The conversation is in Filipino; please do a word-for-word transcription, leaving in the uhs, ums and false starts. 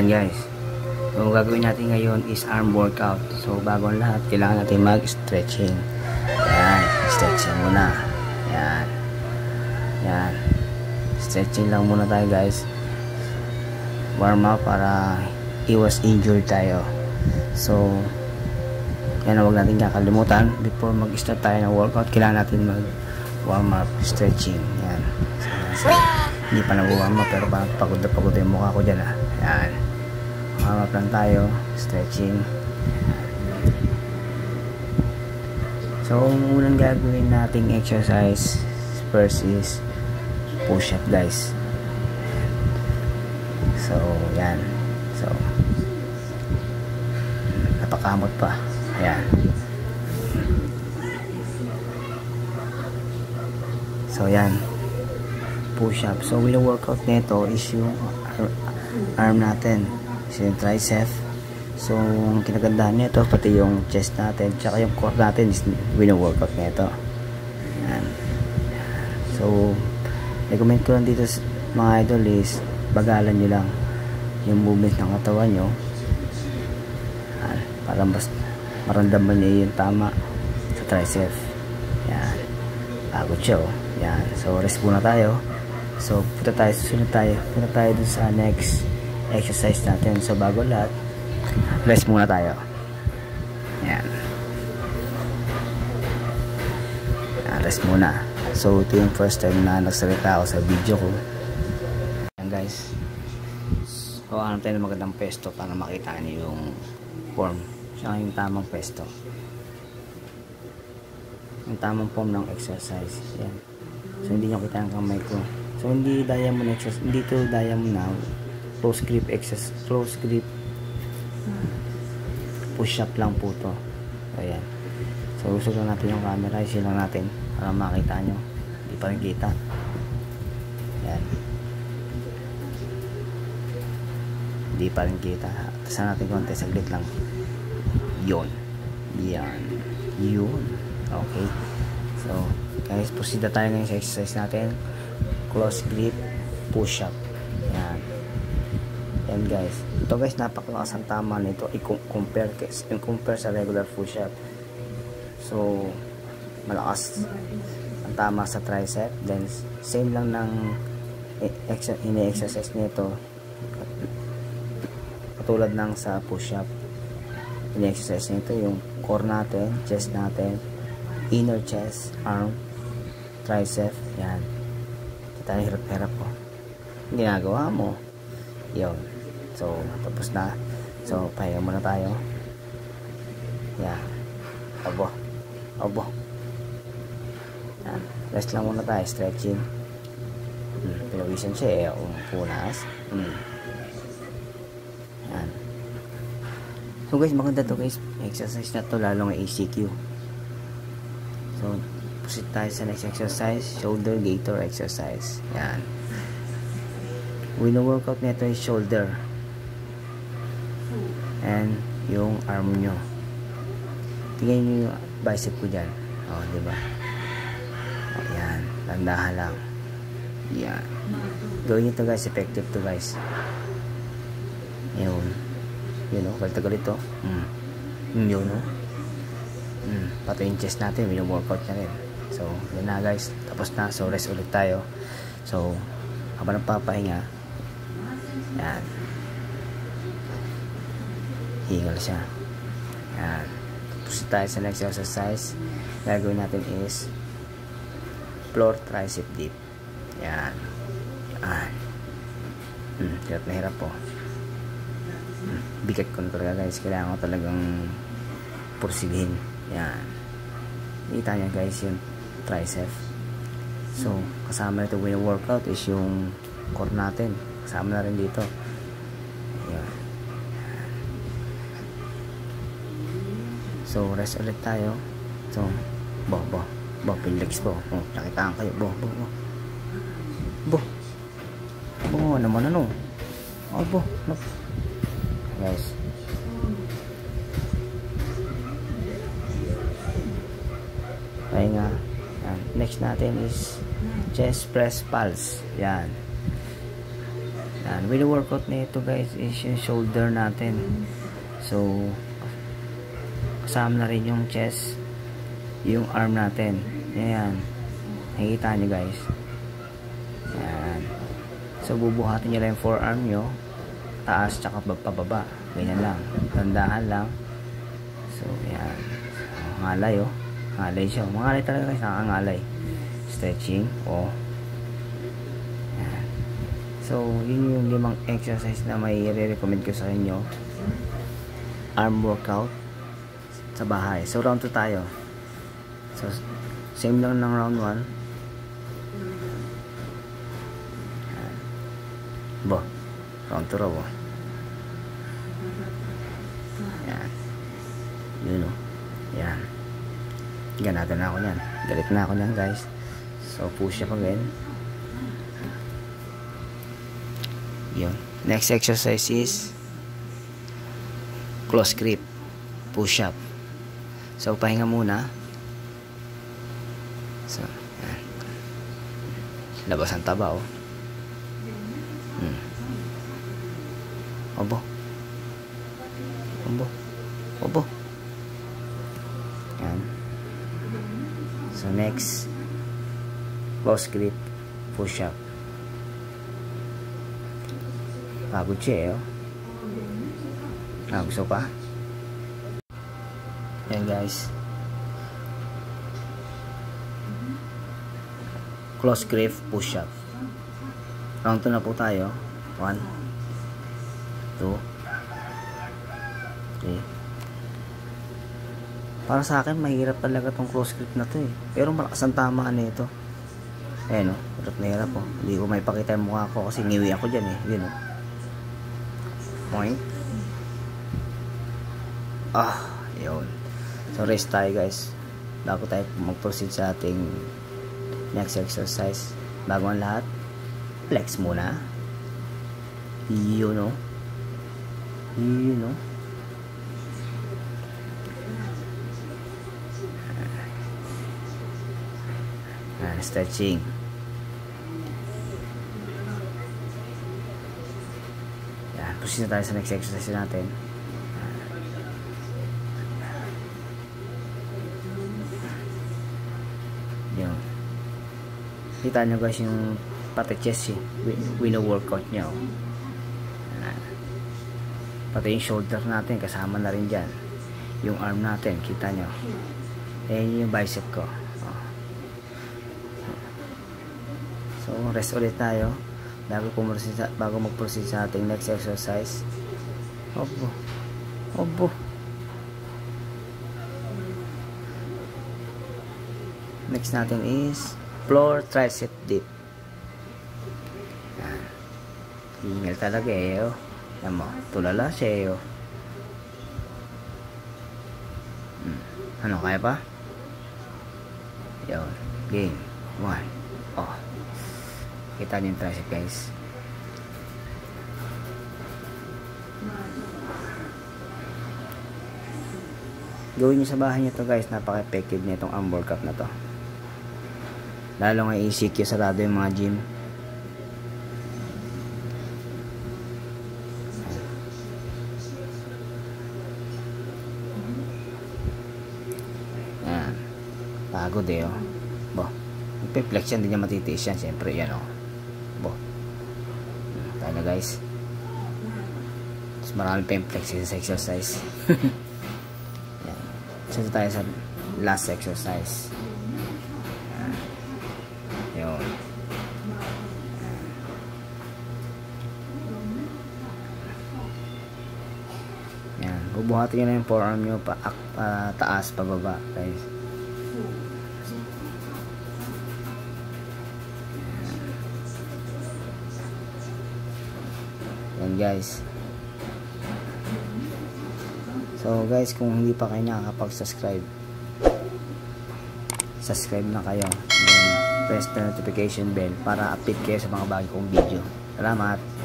Yan guys. So gagawin natin ngayon is arm workout. So bago ang lahat, kailangan natin mag-stretching. Yan, stretching muna. Yan. Yan. Stretching lang muna tayo guys. Warm up para iwas injury tayo. So yan, huwag natin kakalimutan. Before mag-start tayo ng workout, kailangan natin mag warm up, stretching. Yan. So, so, hindi pa nag-warm up pero parang pagod na pagod yung mukha ko dyan ah. Yan. Warm up lang tayo, stretching. So unang gagawin nating exercise first is push up guys. So yan. So napakamot pa. Ayan. So yan, push up. So yung workout nito is yung arm natin, yung tricep. So ang kinagandahan nito pati yung chest natin tsaka yung core natin is wino-workout nito. Yan. So recommend ko lang dito mga idol is bagalan nyo lang yung movement ng katawan nyo. Yan. Para mas maramdaman nyo yung tama sa tricep. Yan. Pagod siya oh. Yan. So rest muna tayo. So punta tayo, susunod tayo. Punta tayo dun sa next exercise natin. So bago lahat, rest muna tayo. Yan. Yan, rest muna. So ito yung first time na nagsalita ako sa video ko. Yan guys. So hanap tayo ng magandang pesto para makita niyo yung form. Siya yung tamang pesto. Yung tamang form ng exercise. Yan. So hindi nyo kita ang kamay ko. So hindi diamond exercise. Hindi ito diamond now. Close grip exercise. Close grip push up lang po to. So ayan. So usog lang natin yung camera. Isin lang natin para makita nyo. Hindi pa rin kita. Ayan. Hindi pa rin kita. Tasan natin konti. Saglit lang. Yun. Yan. Yun. Okay. So guys, proceed na tayo ngayon sa exercise natin. Close grip push up. Yan. Yan guys. Ito guys, napakalakas ang tama nito i-compare compare sa regular push up. So malakas ang tama sa tricep. Then same lang ng ini-exercise nito katulad ng sa push up. Ini-exercise nito yung core natin, chest natin, inner chest, arm, tricep. Yan. Kita na hirap-hirap ko. Ginagawa mo. Yun. So, tapos na. So, pahinga muna tayo. Yan. Abo. Abo. Yan. Rest lang muna tayo. Stretching. Hmm. Pinawisan siya eh. Umupunas. Hmm. Yan. So guys, maganda to guys. Exercise na to. Lalo ng A C Q. So, proceed tayo sa next exercise. Shoulder gator exercise. Yan. Wino-workout nito is shoulder. And yung arm nyo. Tingnan nyo yung bicep ko dyan. O, diba? O, yan. Landahan lang. Yan. Gawin nyo to guys. Effective to guys. Yun. Yun o. Kaltagal ito. Mm. Yun o. Mm. Pati yung chest natin. Wino-workout na rin. So, yun na guys. Tapos na. So, rest ulit tayo. So, habang nagpapahinga, yan. Hingal siya. Yan. Tapos tayo sa next exercise. Gagawin natin is floor tricep dip. Yan. Yan. Hmm, hirap na hirap po. Hmm, bigat ko na talaga guys. Kailangan ko talagang pursigihin. Yan. Kita nyo guys yung tricep. So, kasama nito yung workout is yung core natin. Kasama na rin dito. Ayan. So, rest ulit tayo. So, bo, bo. Bo, pinlex bo. Oh, nakitaan kayo. Bo, bo, bo. Bo. Bo, naman ano. Oh, bo. No. Guys. Pahinga. Yan. Next natin is chest press pulse. Yan. Yan. With the workout na ito guys is yung shoulder natin. So, kasama na rin yung chest, yung arm natin. Yan. Nakikita nyo guys. Yan. So, bubuhatin nyo lang yung forearm nyo. Taas tsaka pababa. Ganyan lang. Tandahan lang. So, yan. So, ngalay oh. Ngalay siya. Mangalay talaga guys. Nakangalay. Stretching. Oh. Yan. So, yun yung limang exercise na may re-recommend ko sa inyo. Arm workout sa bahay. So, round two tayo. So, same lang ng round one. Yan. Bo. Round two raw oh. Yan. Yun o. Yan. Ganado na ako yan. Galit na ako yan guys. So push up again. Yun. Next exercise is close grip. Push up. So pahinga muna. So yan. Labas ang taba o. Hmm. Obo. Obo. Obo. Yan. So next, close grip, push up. Pagod siya eh. Oh. Ah, gusto pa? Yan guys. Close grip, push up. Round two na po tayo. One. Two. Three. Para sa akin, mahirap talaga tong close grip na to eh. Pero malakas ang tamaan nito. Ayan o, hirap na hirap o. Hindi ko may pakita yung mukha ko kasi ngiwi ako dyan eh. Yun o. Point. Ah, yun. So rest tayo guys. Bago tayo mag-proceed sa ating next exercise. Bago ang lahat, flex muna. Yun o. Yun o. And stretching. Yan, proceed na tayo sa next exercise natin. Yan. Kita nyo guys yung pati chest eh. Wino-workout nyo. Yan. Pati yung shoulder natin kasama na rin dyan. Yung arm natin, kita nyo. Ayan yung bicep ko. So, rest ulit tayo bago, bago mag-proceed sa ating next exercise. Opo. Opo. Next natin is floor tricep dip. Yan. Hingal talaga eh. Oh. Yan mo. Tulala siya eh. Oh. Hmm. Ano, kaya pa? Yun. Game. One. Oh. Kita niyo yung tricep guys. Gawin niyo sa bahay niyo to guys. Napaka-effective na itong arm workout na to. Lalo nga E C Q sarado yung mga gym. Yan. Pagod eh oh. Bo. Magpe-flex yan. Hindi niya matitiis yan. Siyempre yan oh. Bo. Tayo na guys. Mas marami pa yung flex sa exercise. Yan. So tayo sa last exercise. Yan. Yun. Yan. Bubuhatin nyo na yung forearm nyo pa, pa taas, pababa guys. Yan guys. So guys, kung hindi pa kayo nakakapag-subscribe, subscribe na kayo. Then press the notification bell para update kayo sa mga bago kong video. Salamat.